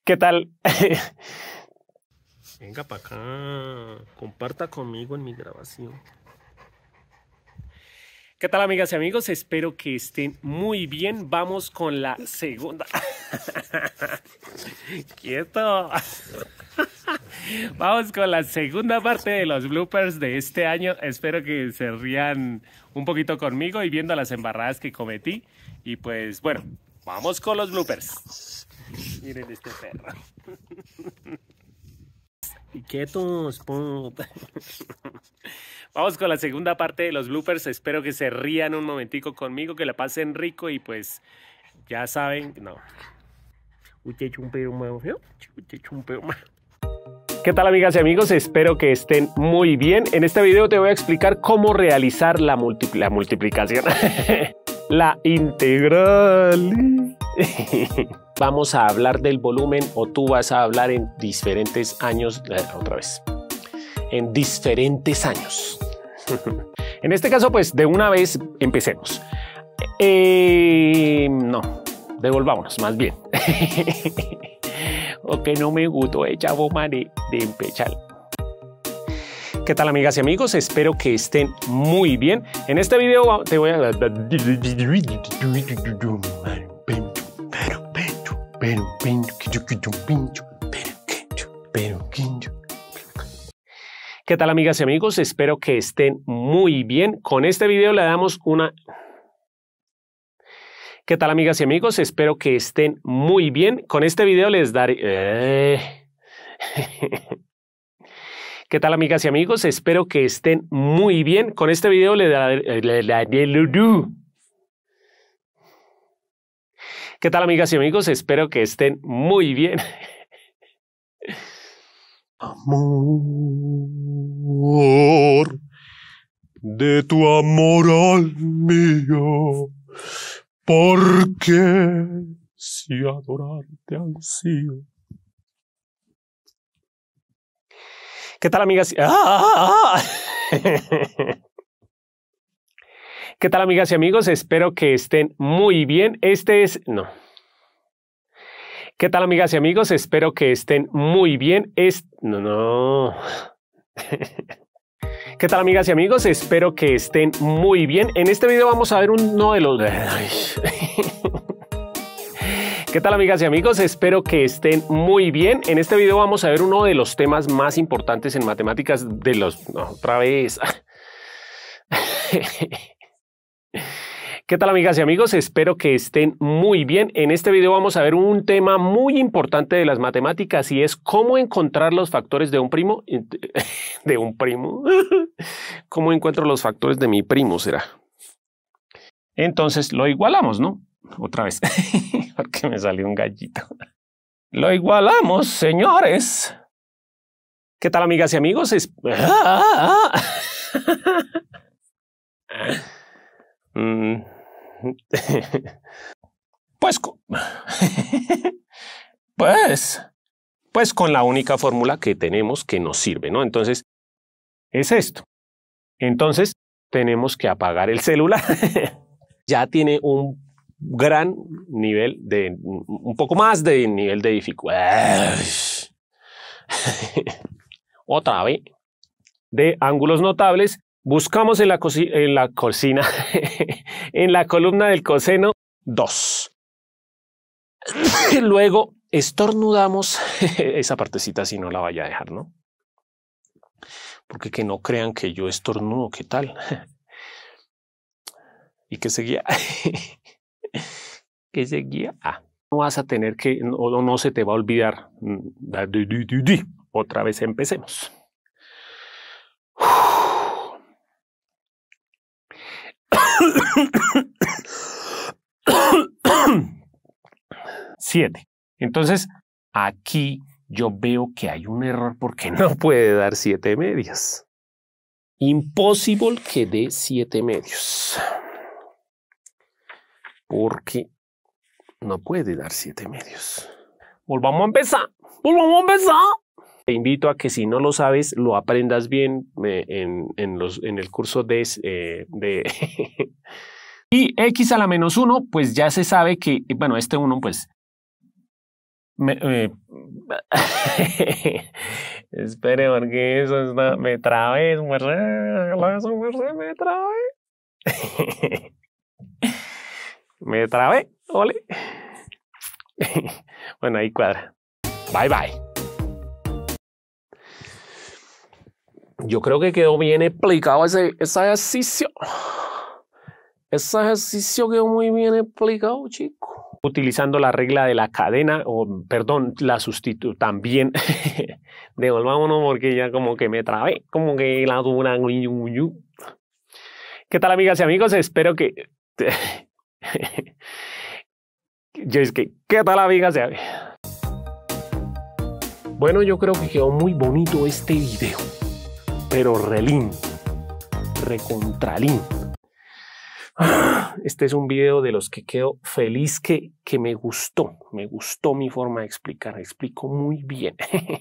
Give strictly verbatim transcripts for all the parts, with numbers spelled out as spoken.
¿Qué tal? Venga para acá, comparta conmigo en mi grabación. ¿Qué tal, amigas y amigos? Espero que estén muy bien. Vamos con la segunda. ¡Quieto! Vamos con la segunda parte de los bloopers de este año. Espero que se rían un poquito conmigo y viendo las embarradas que cometí. Y pues, bueno, vamos con los bloopers. Miren este perro. Quietos, pop. Vamos con la segunda parte de los bloopers. Espero que se rían un momentico conmigo, que la pasen rico y pues ya saben, no. Usted es un perro más feo. Usted es un perro más. ¿Qué tal, amigas y amigos? Espero que estén muy bien. En este video te voy a explicar cómo realizar la, multipl la multiplicación. La integral. Vamos a hablar del volumen o tú vas a hablar en diferentes años. Eh, otra vez. En diferentes años. En este caso, pues de una vez empecemos. Eh, no, devolvámonos más bien. O que no me gustó el chavo mane de empezar. ¿Qué tal, amigas y amigos? Espero que estén muy bien. En este video te voy a... ¿Qué tal, amigas y amigos? Espero que estén muy bien. Con este video le damos una... ¿Qué tal, amigas y amigos? Espero que estén muy bien. Con este video les daré... Eh... ¿Qué tal, amigas y amigos? Espero que estén muy bien. Con este video les daré... ¿Qué tal, amigas y amigos? Espero que estén muy bien. Amor, de tu amor al mío, porque si adorarte ansío. ¿Qué tal, amigas? ¡Ah! ¿Qué tal, amigas y amigos? Espero que estén muy bien. Este es... No. ¿Qué tal, amigas y amigos? Espero que estén muy bien. Es... No, no. ¿Qué tal, amigas y amigos? Espero que estén muy bien. En este video vamos a ver uno de los... ¿Qué tal, amigas y amigos? Espero que estén muy bien. En este video vamos a ver uno de los temas más importantes en matemáticas de los... No, otra vez. ¿Qué tal, amigas y amigos? Espero que estén muy bien. En este video vamos a ver un tema muy importante de las matemáticas y es cómo encontrar los factores de un primo. ¿De un primo? ¿Cómo encuentro los factores de mi primo, será? Entonces lo igualamos, ¿no? Otra vez, porque me salió un gallito. Lo igualamos, señores. ¿Qué tal, amigas y amigos? Es... Pues, pues, pues con la única fórmula que tenemos que nos sirve, ¿no? Entonces, es esto. Entonces, tenemos que apagar el celular. Ya tiene un gran nivel de, un poco más de nivel de dificultad. Otra vez. De ángulos notables. Buscamos en la, en la cocina, en la columna del coseno dos. Luego estornudamos. Esa partecita sí no la vaya a dejar, ¿no? Porque que no crean que yo estornudo, ¿qué tal? ¿Y qué seguía? ¿Qué seguía? Ah, no vas a tener que, o no, no se te va a olvidar. Otra vez empecemos. Siete. Entonces, aquí yo veo que hay un error porque no puede dar siete medios. Imposible que dé siete medios. Porque no puede dar siete medios. Volvamos a empezar. Volvamos a empezar. Te invito a que si no lo sabes, lo aprendas bien eh, en, en, los, en el curso de... Eh, de y x a la menos uno, pues ya se sabe que, bueno, este uno, pues, me, eh, Espere, porque eso está... Me trabé, me trabé. Me trabé, ole. Bueno, ahí cuadra. Bye, bye. Yo creo que quedó bien explicado ese, ese ejercicio. Ese ejercicio quedó muy bien explicado, chico. Utilizando la regla de la cadena, o perdón, la sustituyo también. Devolvámonos porque ya como que me trabé, como que la dura. ¿Qué tal, amigas y amigos? Espero que... Yo es que, ¿qué tal, amigas y amigos? Bueno, yo creo que quedó muy bonito este video, pero relín, recontralín. Este es un video de los que quedo feliz que, que me gustó, me gustó mi forma de explicar, explico muy bien.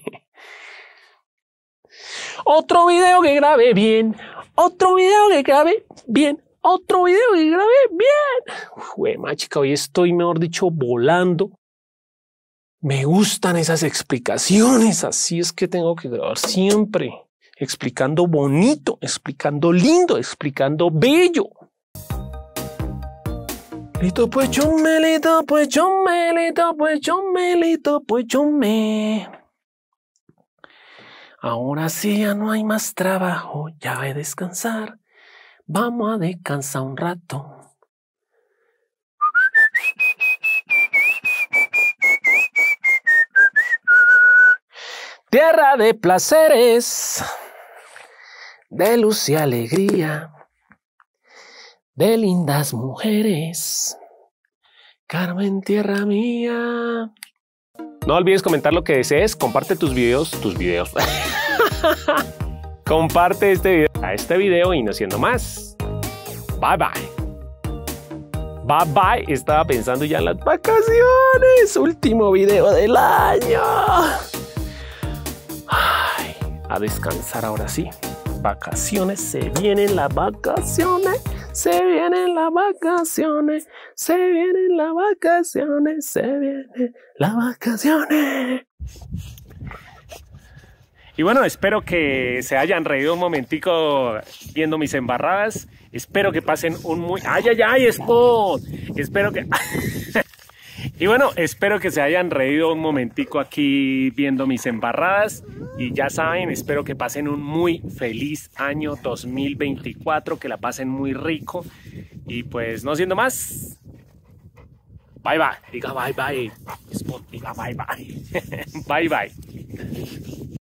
Otro video que grabé bien, otro video que grabé bien, otro video que grabé bien. Jue machica, hoy estoy, mejor dicho, volando. Me gustan esas explicaciones, así es que tengo que grabar siempre, explicando bonito, explicando lindo, explicando bello. Lito pues chome, lito pues chome, lito pues chome, lito pues chome. Ahora sí ya no hay más trabajo, ya voy a descansar. Vamos a descansar un rato. Tierra de placeres, de luz y alegría, de lindas mujeres, Carmen, tierra mía. No olvides comentar lo que desees, comparte tus videos, tus videos. Comparte este video a este video y no siendo más. Bye bye. Bye bye. Estaba pensando ya en las vacaciones. Último video del año. Ay, a descansar ahora sí. Vacaciones, se vienen las vacaciones. Se vienen las vacaciones. Se vienen las vacaciones. Se vienen las vacaciones. Y bueno, espero que se hayan reído un momentico viendo mis embarradas. Espero que pasen un muy... ¡Ay, ay, ay, Spot! Espero que... Y bueno, espero que se hayan reído un momentico aquí viendo mis embarradas. Y ya saben, espero que pasen un muy feliz año dos mil veinticuatro. Que la pasen muy rico. Y pues, no siendo más... Bye, bye. Diga bye, bye. Spot, diga bye, bye. Bye, bye.